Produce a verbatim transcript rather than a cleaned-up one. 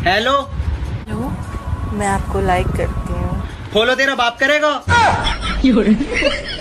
Hello hello, मैं आपको like करती हूँ। फॉलो तेरा बाप करेगा।